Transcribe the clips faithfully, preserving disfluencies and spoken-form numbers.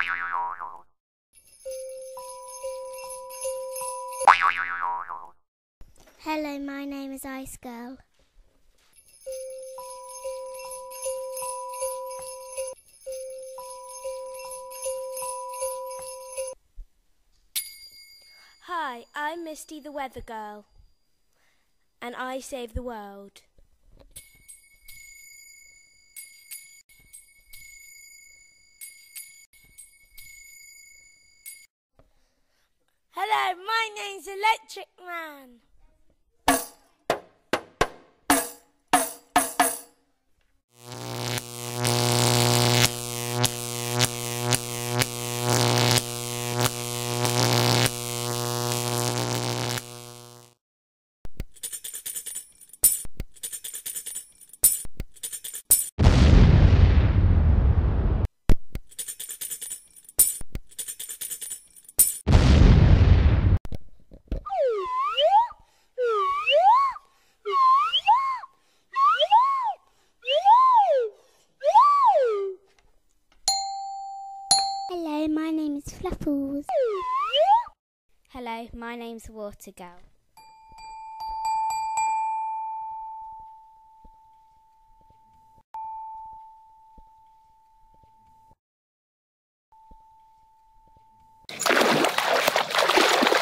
Hello, my name is Ice Girl. Hi, I'm Misty the Weather Girl, and I save the world. Hello, my name's Electric Man. Hello, my name is Fluffles. Hello, my name's Water Girl.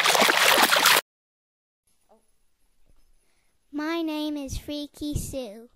My name is Freaky Sue.